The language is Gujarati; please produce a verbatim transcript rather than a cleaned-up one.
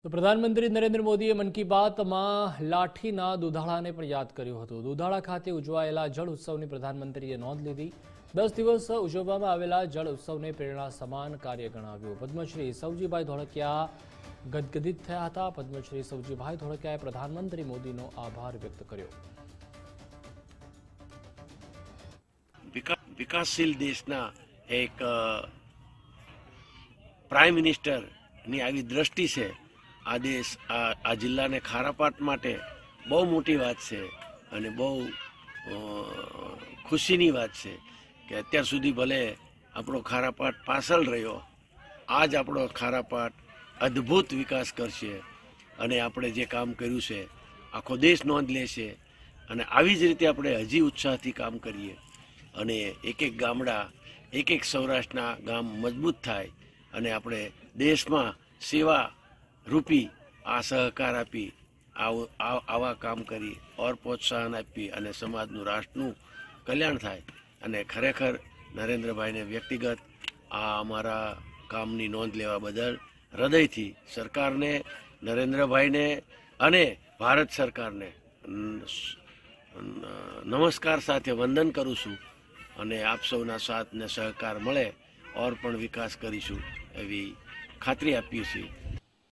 તો પ્રધાનમંત્રી નરેન્દ્ર મોદીએ મન કી બાતમાં લાઠીના દુધાળાને પણ યાદ કર્યું હતું। દુધાળા ખાતે ઉજવાયેલા જળ ઉત્સવની પ્રધાનમંત્રીએ નોંધ લીધી। દસ દિવસ ઉજવવામાં આવેલા જળ ઉત્સવને પ્રેરણા સમાન કાર્ય ગણાવ્યું। પદ્મશ્રી સવજીભાઈ ધોળકિયા ગદગદિત થયા હતા। પદ્મશ્રી સવજીભાઈ ધોળકિયાએ પ્રધાનમંત્રી મોદીનો આભાર વ્યક્ત કર્યો। વિકાસશીલ દેશના એક પ્રાઇમ મિનિસ્ટરની આવી દ્રષ્ટિ છે। આ દેશ આ આ જિલ્લાને ખારાપાટ માટે બહુ મોટી વાત છે અને બહુ ખુશીની વાત છે કે અત્યાર સુધી ભલે આપણો ખારાપાટ પાછળ રહ્યો, આજ આપણો ખારાપાટ અદ્ભુત વિકાસ કરશે અને આપણે જે કામ કર્યું છે આખો દેશ નોંધ લેશે અને આવી જ રીતે આપણે હજી ઉત્સાહથી કામ કરીએ અને એક એક ગામડા, એક એક સૌરાષ્ટ્રના ગામ મજબૂત થાય અને આપણે દેશમાં સેવા રૂપી આ સહકાર આપી આવા કામ કરી ઓર પ્રોત્સાહન આપી અને સમાજનું, રાષ્ટ્રનું કલ્યાણ થાય। અને ખરેખર નરેન્દ્રભાઈને વ્યક્તિગત આ અમારા કામની નોંધ લેવા બદલ હૃદયથી સરકારને, નરેન્દ્રભાઈને અને ભારત સરકારને નમસ્કાર સાથે વંદન કરું છું અને આપ સૌના સાથ ને સહકાર મળે ઓર પણ વિકાસ કરીશું એવી ખાતરી આપીએ છીએ।